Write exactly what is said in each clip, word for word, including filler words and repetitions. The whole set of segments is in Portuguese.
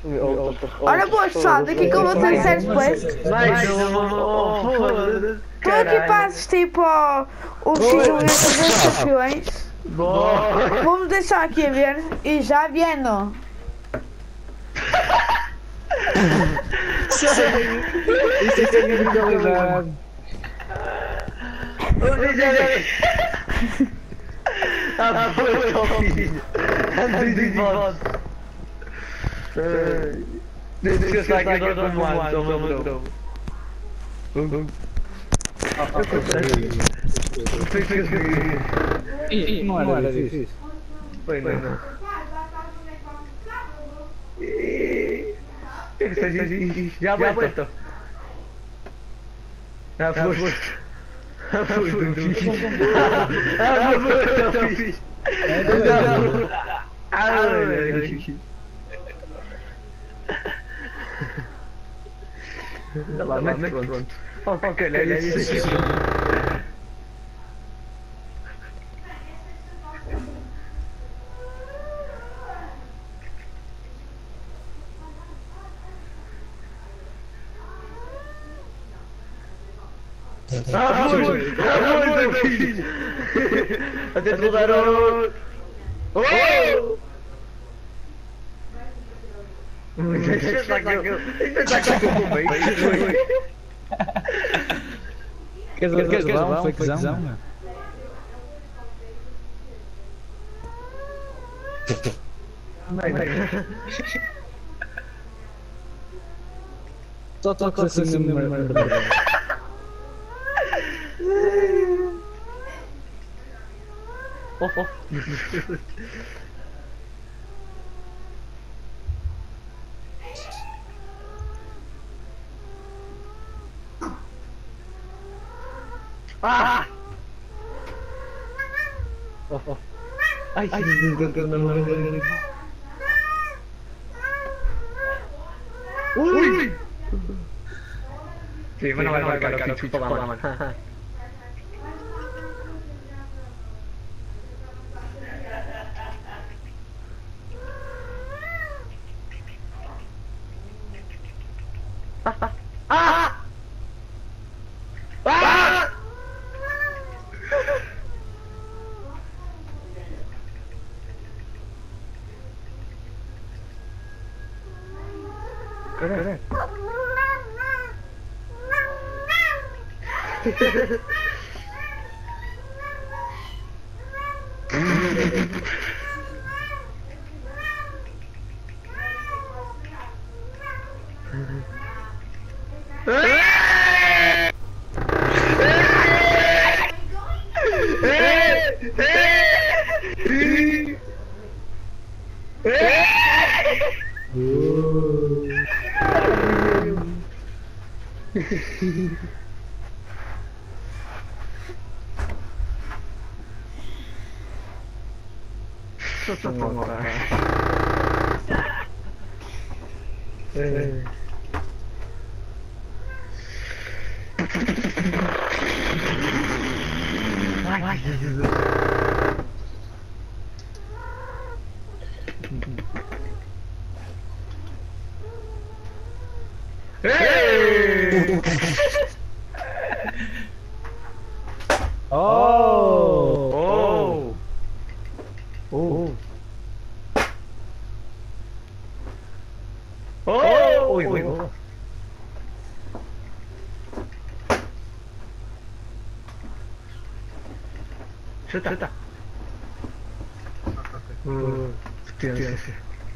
Olha, boas pessoal, daqui que eu vou ter certos plays. Estou aqui para assistir para o X um dos campeões. Vou-me deixar aqui a ver e já viendo. Isso é minha qualidade. Ah, foi o filho. Antes de volta. Deixa eu sair aqui do lado, toma, toma, toma. Não era difícil. Foi, não, não. Já aguento. Já foi. Já foi. Já foi. Já lá, mas pronto. Ok, é isso. Ah, foi! Ah, foi, meu filho! Até te mudaram! Oh! Deixa eu que eu... Deixa eu que eu tomei! Queres dar um fakezão? Não, não. Só toca assim no meu... Oh, oh. Ah! Oh, oh. Ai, ai, ui! Sim, mas não vai marcar, cara, desculpa lá, mano. Ah! Ah! Ah! Cadê? Ai, Jesus. Oh! Oh! Oh! Oh! Oi, oi, oi. Chuta, chuta. Hum, potência.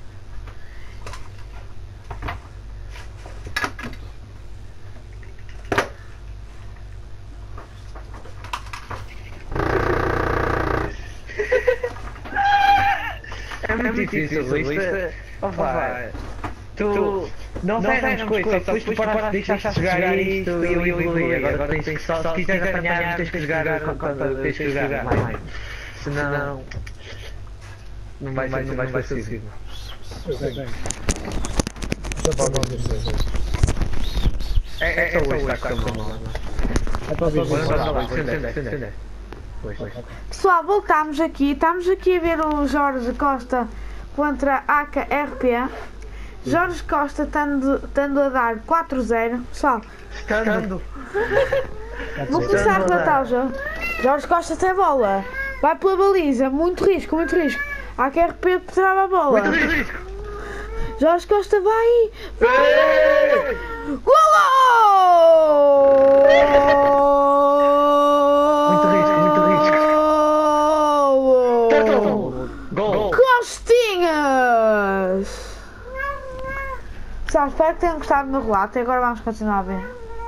É muito difícil, isto. Oh, vai. Tu não faz coisas, só depois tu paraste, deixaste de jogar isto e eu evolui. Agora tens que só, se quiseres apanhar, tens que jogar quando tens que jogar mais. Senão. Não vais, não vais conseguir. É só hoje, está com a mão. É para ver. Pessoal, voltamos aqui. Estamos aqui a ver o Jorge Costa contra A K R P. Jorge Costa tendo, tendo a dar quatro zero. Pessoal, Estando. vou começar a relatar o jogo. Jorge Costa tem a bola. Vai pela baliza. Muito risco, muito risco. Há que recuperar a bola. Muito risco. Jorge Costa vai. Vai! Golo! Muito risco, muito risco. Gol. Costinhas! Pessoal, espero que tenham gostado do meu relato e agora vamos continuar a ver.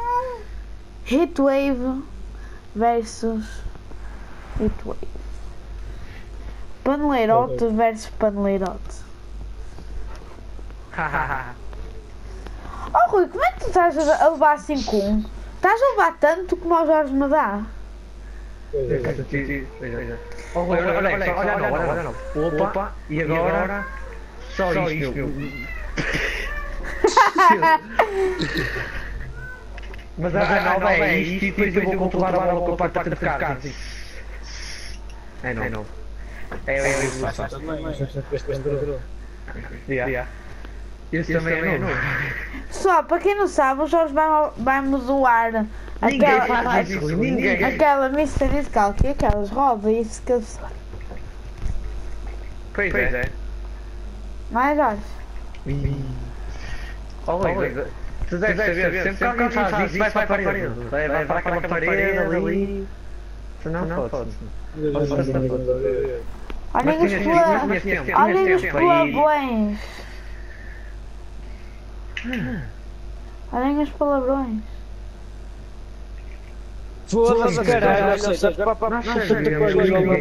Heatwave versus Heatwave. Paneleirote versus Paneleirote. Oh Rui, como é que tu estás a levar cinco a um? Estás a levar tanto como o Jorge me dá? Olha, olha, olha, olha, olha, opa, e agora só isto. Mas a nova é isto e depois eu vou controlar a bola com a parte de cá. É não. É a evolução. Esse também é novo. Pessoal, para quem não sabe, o Jorge vai- vai-me doar aquela, isso, ninguém. aquela Mystery Calc e aquelas rodas e isso que eu sei. Pois é. Não é, Jorge? Olha, tu deves saber, sempre que alguém faz isso, vai para a parede. Vai vai para aquela parede ali. Se não, pode. Olhem os pela- olhem os palavrões. Olhem os palavrões. Foda-se, caralho. Nós sabemos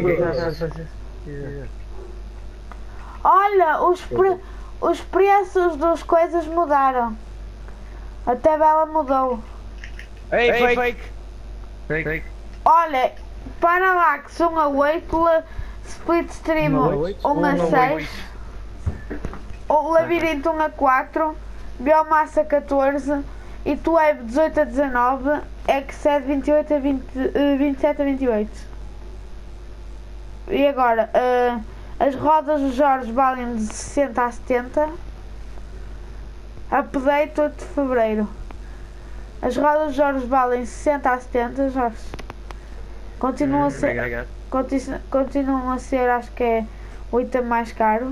Olha, os, pre- os preços das coisas mudaram. A tabela mudou. Ei, fake. Fake. Olha, Parallax um a oito, La- Split Stream um a oito, um a seis, o Labirinto um a quatro, Biomassa catorze, Heatwave dezoito a dezanove, Exced vinte e oito a vinte, eh, vinte e sete a vinte e oito. E agora, eh, as rodas do Jorge valem de sessenta a setenta. Update oito de fevereiro. As rodas do Jorge valem sessenta a setenta, Jorge. Continuam a ser, Obrigado. continu- continuam a ser, acho que é o item mais caro.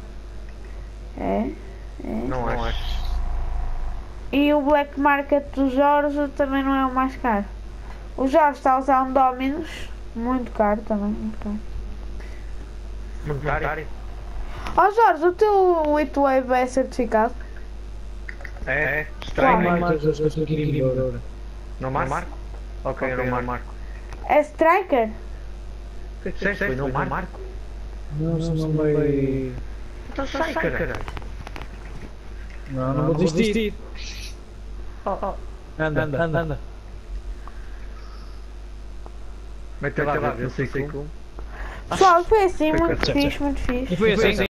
É, é. Não acho. E o Black Market do Jorge também não é o mais caro. O Jorge está a usar um Dominus, muito caro também, muito caro. Monetário? Ó Jorge, o teu Heatwave é certificado? É. Claro. Estranho. Não marco? Ok, eu não marco. É Striker? O que é que disseste? Não marco? Não, não vai. Então sai, caralho. Não, não vou desistir. Oh, oh. Anda, anda, anda. Mete lá, eu sei como. Pessoal, foi assim, Foi muito tchau, fixe, muito fixe. E foi assim.